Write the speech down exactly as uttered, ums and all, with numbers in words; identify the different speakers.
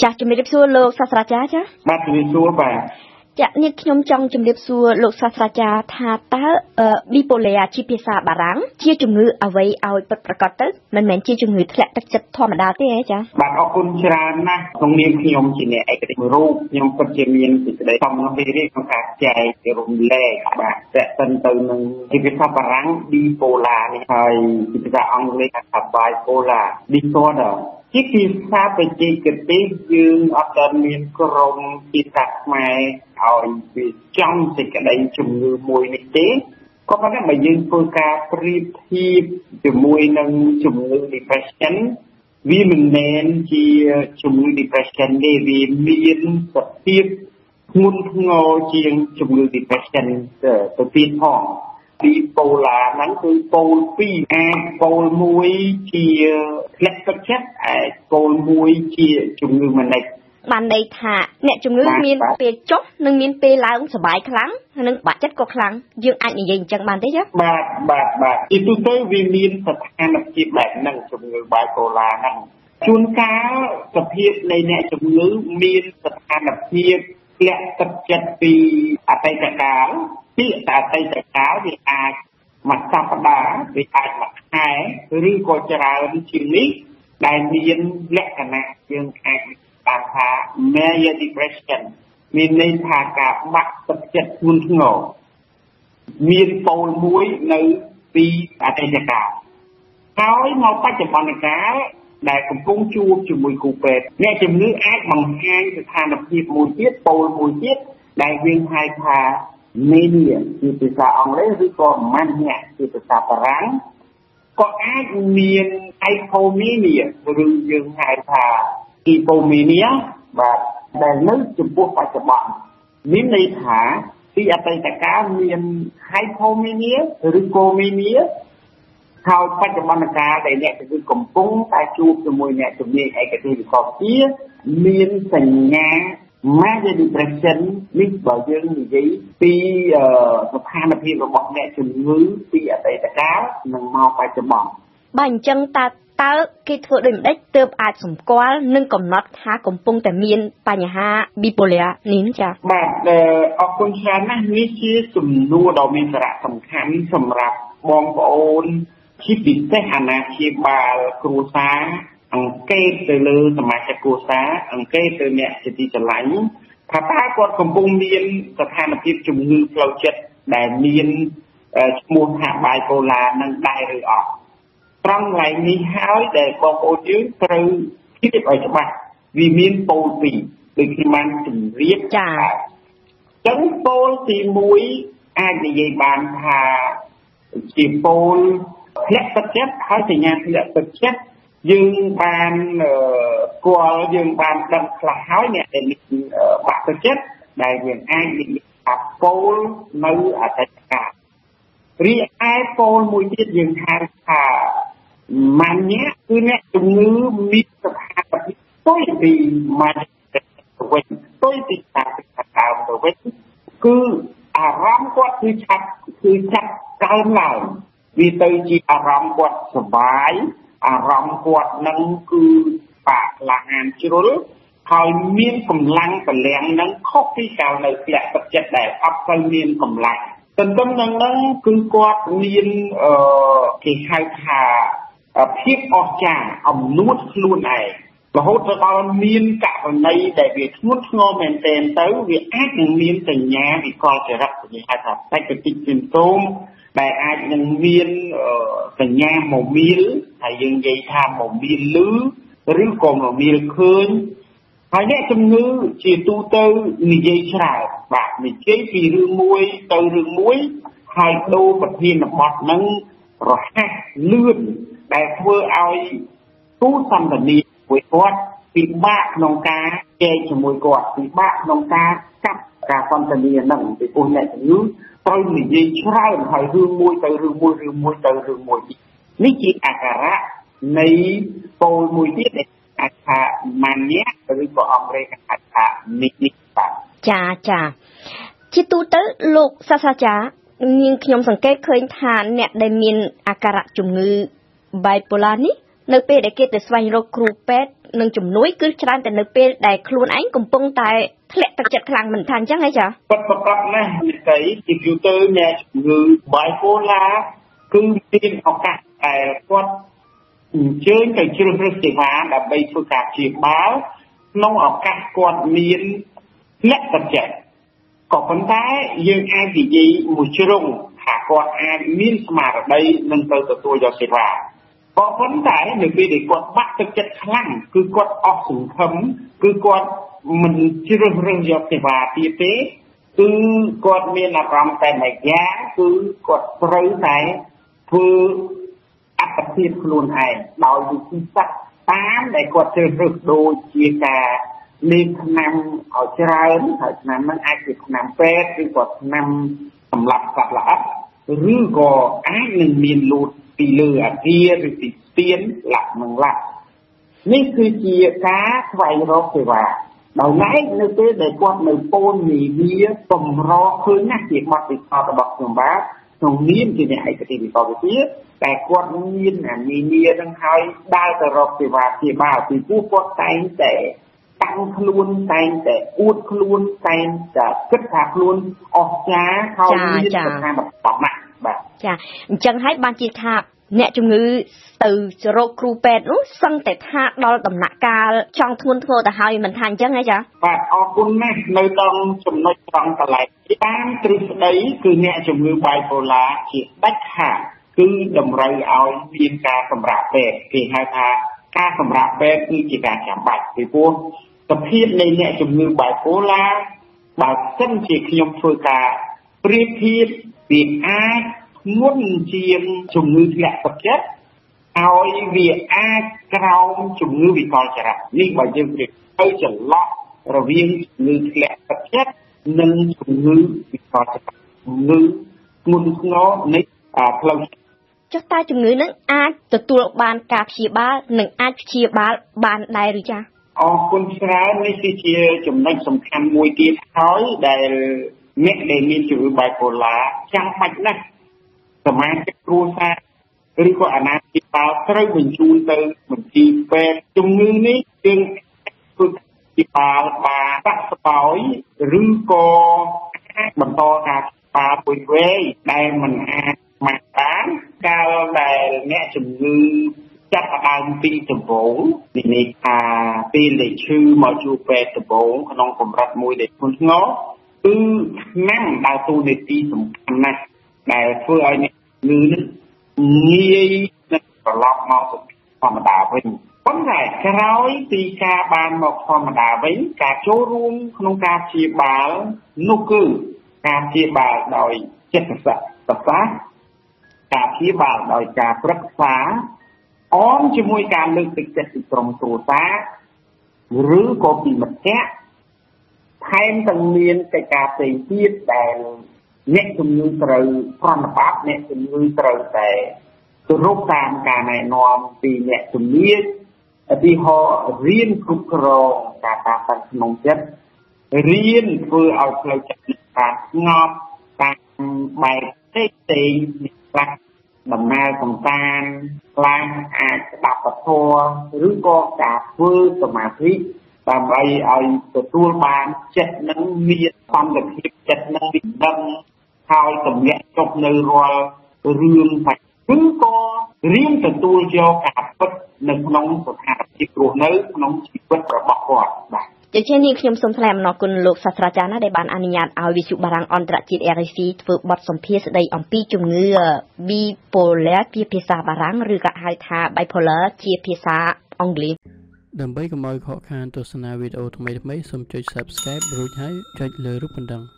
Speaker 1: ចាជំរាបសួរលោកសាស្ត្រាចារ្យចា
Speaker 2: បាទជំរាបសួរបាទ
Speaker 1: ចានេះខ្ញុំចង់ជំរាបសួរលោកសាស្ត្រាចារ្យថាតើ bipolar ជាភាសាបារាំងជាជំងឺអ្វីឲ្យពិតប្រាកដទៅមិនមែនជាជំងឺធ្លាក់ទឹកចិត្តធម្មតាទេហ៎ចា
Speaker 2: បាទអរគុណច្រើនណាស់ក្នុងនាមខ្ញុំជាអ្នកឯកទេសរូបខ្ញុំពិតជាមានសេចក្តីសំណូមពរក្នុងការចែករំលែកបាទតេតិនទៅនឹងជាភាសាបារាំង bipolar នេះហើយជាភាសាអង់គ្លេសថា bipolar disorderជាភាសាបច្ចេកទេសយើងអត់ទាន់មានក្រុមភាសាខ្មែរឲ្យវាចំសេចក្តីជំងឺមួយនេះទេក៏ប៉ុន្តែបើយើងធ្វើការប្រៀបធៀបជាមួយនឹងជំងឺ depression វាមិនមែនជាជំងឺ depression ទេវាមានសភាពធ្ងន់ធ្ងរជាងជំងឺ depression ទៅទៀតផងbipolar ហ្នឹងគឺពោលពីរអាចពោលមួយជាធ្លាក់ទឹកចិត្តអាចពោលមួយជាជំងឺម៉ានិក
Speaker 1: បានន័យថាអ្នកជំងឺមានពេលចុះនិងមានពេលឡើងសប្បាយខ្លាំងនិងបាក់ចិត្តក៏ខ្លាំងយើងអាចនិយាយអញ្ចឹងបានទេចា
Speaker 2: បាទបាទបាទទីទូទៅវាមានស្ថានភាពបែបហ្នឹងជំងឺ bipolar ហ្នឹងជួនកាលសភាពនៃអ្នកជំងឺមានស្ថានភាពធ្លាក់ទឹកចិត្តពីអតីតកាលពីអតីតកាលវាអាចមួយសប្តាហ៍វាអាចមួយខែឬក៏ច្រើនជាងនេះដែលមានលក្ខណៈយើងអាចតាមថា major depression មានន័យថាការបាក់ទឹកចិត្តធ្ងន់ធ្ងរមានពោលមួយនៅពីអតីតកាលហើយមកបច្ចុប្បន្នកាលដែលកំពុងជួបជាមួយគ្រូពេទ្យអ្នកជំងឺអាចបង្ហាញស្ថានភាពមួយទៀតពោលមួយទៀតដែលយើងហៅថា mania ជាភាសាអង់គ្លេសឬក៏ mania ជាភាសាបារាំងក៏អាចមាន hypomania ឬយើងហៅថា hypomania បាទដែលនៅចំពោះបច្ចុប្បន្នមានន័យថាពីអតីតកាលមាន hypomania ឬក៏ mania ហើយបច្ចុប្បន្នកាលដែលអ្នកជំងឺកំពុងតែជួបជាមួយអ្នកជំនាញឯកទេសវិទ្យាមានសញ្ញា major depression នេះបើយើងនិយាយពីស្ថានភាពរបស់អ្នកជំងឺពីអតីតកាលនិងមកបច្ចុប្បន្ន
Speaker 1: បាទអញ្ចឹងតើតើគេធ្វើដូចម្ដេចទើបអាចសម្គាល់និងកំណត់ថាកំពុងតែមានបញ្ហា bipolar នេះចា៎
Speaker 2: បាទអរគុណច្រើនណាស់នេះជាសំណួរដ៏មានសារៈសំខាន់សម្រាប់បងប្អូនជាពិសេសអាណាព្យាបាលគ្រួសារអង្កេតទៅលើសមាជិកគ្រួសារអង្កេតទៅអ្នកជាទីស្រឡាញ់ថាតើគាត់កំពុងមានស្ថានភាពជំងឺផ្លូវចិត្តដែលមានឈ្មោះថា bipolar នឹងដែរឬអត់ត្រង់កន្លែងនេះហើយដែលបងប្អូនយើងត្រូវគិតឲ្យច្បាស់វាមានពោលពីរដូចខ្ញុំបានជម្រាប
Speaker 1: ចា៎
Speaker 2: អញ្ចឹងពោលទីមួយអាចនិយាយបានថាជាពោលធ្លាក់ទឹកចិត្តហើយសញ្ញាធ្លាក់ទឹកចិត្តយើងបានស្គាល់យើងបានដឹងខ្លះហើយអ្នកដែលមានបាក់ទឹកចិត្តដែលយើងអាចនិយាយថាពោលនៅអតីតកាលរីឯពោលមួយទៀតយើងហៅថាម៉ាញ៉ាគឺអ្នកជំងឺមានស្ថានភាពផ្ទុយពីម៉ាញ៉ាទៅវិញផ្ទុយពីការពិតដើមទៅវិញគឺអារម្មណ៍គាត់គឺឆាប់គឺចាប់កើនឡើងវាទៅជាអារម្មណ៍គាត់សុបាយអារម្មណ៍គាត់នឹងគឺបាក់ក្លាហានជ្រុលហើយមានកម្លាំងកម្លាំងនឹងខុសពីកាលនៅធ្លាក់ទឹកចិត្តដែលអត់ទៅមានកម្លាំងទន្ទឹមនឹងហ្នឹងគឺគាត់មានអឺគេហៅថាភាពអស្ចារ្យអំនួតខ្លួនឯងរហូតទៅដល់មានករណីដែលវាធ្ងន់ធ្ងរមែនទែនទៅវាអាចនឹងមានសញ្ញាវិកលចរិតគេហៅថា psychotic symptom ដែលអាចនឹងមានសញ្ញាមមាលហើយយើងនិយាយថាមមាលលឺឬក៏មមាលឃើញហើយអ្នកជំងឺជាទូទៅនិយាយច្រើនបាទនិយាយពីរឿងមួយទៅរឿងមួយហើយដូរប្រធានបទហ្នឹងរហ័សលឿនដែលធ្វើឲ្យគូសន្ទនាមួយគាត់ពិបាកក្នុងការចែកជាមួយគាត់ពិបាកក្នុងការកាត់ការសន្ទនាហ្នឹងពីព្រោះអ្នកជំងឺត្រូវនិយាយច្រើនហើយរឿងមួយទៅរឿងមួយរឿងមួយទៅរឿងមួយនេះជាអាការៈនៃពោលមួយទៀតដែលអាចថា mania ឬក៏អង់គ្លេសហៅថា manic បាទ
Speaker 1: ចាចាជាទូទៅលោកសាស្ត្រាចារ្យនាងខ្ញុំសង្កេតឃើញថាអ្នកដែលមានអាការៈជំងឺ bipolar នេះនៅពេលដែលគេទៅស្វែងរកគ្រូពេទ្យនឹងជំនួយគឺច្រើនតែនៅពេលដែលខ្លួនឯងកំពុងតែធ្លាក់ទឹកចិត្តខ្លាំងមិនថាអញ្ចឹងហីចា
Speaker 2: ពិតប្រាកដណាស់និយាយពីយូទ័រអ្នកជំងឺ bipolar គឺមានឱកាសតែគាត់អញ្ជើញទៅជ្រើសរើសសេវាដើម្បីធ្វើការព្យាបាលក្នុងឱកាសគាត់មានលក្ខណៈចិត្តក៏ប៉ុន្តែយើងអាចនិយាយមួយជ្រុងថាគាត់អាចមានស្មារតីនឹងទៅទទួលយកសេវាក៏ប៉ុន្តែនៅពេលដែលគាត់បាក់ទឹកចិត្តខ្លាំងគឺគាត់អស់សង្ឃឹមគឺគាត់មិនជ្រើសរើសយកសេវាទៀតទេគឺគាត់មានអារម្មណ៍តែមួយយ៉ាងគឺគាត់ត្រូវតែធ្វើអត្តភាពខ្លួនឯងដោយវិធីសាស្ត្រតាមដែលគាត់ជ្រើសរើសដូចជាការលេងថ្នាំឲ្យច្រើនហើយថ្នាំហ្នឹងអាចជាថ្នាំពេទ្យឬក៏ថ្នាំសម្រាប់សត្វល្អិតឬក៏អាចនឹងមានលូតពីលើអាគារឬពីស្ពានលាក់នឹងលាក់នេះគឺជាការស្វែងរកសេវាដោយឡែកនៅពេលដែលគាត់នៅពោលនីវាសម្រឃើញណាស់ជាបទពិសោធន៍របស់ខ្ញុំបាទក្នុងនាមជាអ្នកឯកទេសវិទ្យាវិទ្យាតែគាត់មានអានីនានឹងហើយដើរទៅរកសេវាព្យាបាលពីព្រោះគាត់តែងតែតាំងខ្លួនតែងតែអួតខ្លួនតែងតែគិតថាខ្លួនអស្ចារ្យហើយមានស្ថានភាពណាស់បាទ
Speaker 1: ចាអញ្ចឹងហើយបានជាថាអ្នកជំងឺទៅរកគ្រូពេទ្យនោះសឹងតែថាដល់ដំណាក់កាលចង់ធ្ងន់ធ្ងរទៅហើយមិនថាអញ្ចឹងហីចា
Speaker 2: បាទអរគុណណាស់នៅក្នុងចំណុចត្រង់កន្លែងតាមទ្រឹស្ដីគឺអ្នកជំងឺ bipolar ជាដាច់ខាតគឺតម្រូវឲ្យមានការសម្រាប់ពេទ្យគេហៅថាការសម្រាប់ពេទ្យគឺជាការចាំបាច់ពីព្រោះសភាពនៃអ្នកជំងឺ bipolar បើសិនជាខ្ញុំធ្វើការប្រៀបធៀបវាអាចធ្ងន់ជាងជំងឺធ្លាក់ទឹកចិត្តឲ្យវាអាចក្រោមជំងឺវិកលចរិតនេះបើយើងប្រៀបទៅចន្លោះរវាងជំងឺធ្លាក់ទឹកចិត្តនិងជំងឺវិកលចរិតជំងឺធ្ងន់ធ្ងរនៃផ្លូវ
Speaker 1: ចុះតើជំងឺនឹងអាចទទួលបានការព្យាបាលនិងអាចព្យាបាលបានដែរឬចា
Speaker 2: អរគុណច្រើននេះគឺជាចំណុចសំខាន់មួយទៀតហើយដែលអ្នកដែលមានជំងឺ bipolar ចាំបាច់ណាស់សមាជិកគ្រួសារឬក៏អាណាព្យាបាលត្រូវបញ្ជូនទៅមន្ទីរពេទ្យជំងឺនេះយើងធ្វើព្យាបាលបានបាក់ស្បោយឬក៏អាចបន្តការព្យាបាលមួយវែងដែលមិនអាចមកបានកាលដែលអ្នកជំងឺចាប់ផ្ដើមពីដំបូងនិយាយថាពេលដែលឈឺមកជួបពេទ្យដំបូងក្នុងកម្រិតមួយដែលធ្ងន់ធ្ងរគឺថ្នាំដើរតួនាទីសំខាន់ណាស់ដែលធ្វើឲ្យអ្នកជំងឺនេះងាយនឹងត្រឡប់មកសុខភាពធម្មតាវិញប៉ុន្តែក្រោយពីការបានមកធម្មតាវិញការចូលរួមក្នុងការព្យាបាលនោះគឺការព្យាបាលដោយចិត្តសាស្ត្រប្រសាសន៍ការព្យាបាលដោយការប្រឹក្សាអមជាមួយការលើកទឹកចិត្តពីក្រុមគ្រួសារឬក៏ពីមិត្តភក្តិថែមទាំងមានកិច្ចការផ្សេងទៀតដែលអ្នកជំងឺត្រូវប្រណិប័តអ្នកជំងឺត្រូវតែគោរពតាមការណែនាំពីអ្នកជំនាញឧទាហរណ៍រៀនគ្រប់គ្រងការតាំងតាំងក្នុងចិត្តរៀនធ្វើឲ្យផ្លូវចិត្តការស្ងប់តាមបែបផ្សេងផ្សេងខ្លះដំណើរកំសាន្តខ្លះអាចស្ដាប់ពធឬក៏ការធ្វើសមាធិដើម្បីឲ្យទទួលបានចិត្តនឹងមានសន្តិភាពចិត្តនឹងវិដឹងហើយតម្លាក់ចុះនៅរាល់រឿងបាច់ឬក៏រៀនទទួលយកការពិតនៅក្នុងស្ថានភាពរស់នៅក្នុងជីវិតរបស់គាត់បាទ
Speaker 1: ជាជានេះខ្ញុំសូមថ្លែងអំណរគុណលោកសាស្ត្រាចារ្យណាដែលបានអនុញ្ញាតឲ្យវិទ្យុបារាំងអន្តរជាតិ R F C ធ្វើបទសម្ភាសន៍ស្ដីអំពីជំងឺ bipolar ជាភាសាបារាំងឬក៏ហៅថា bipolar ជាភាសាអង់គ្លេស
Speaker 3: ដើម្បីកុំឲ្យខកខានទស្សនាវីដេអូថ្មីៗសូមចុច Subscribe រួចហើយចុចលើរូបកណ្ដឹង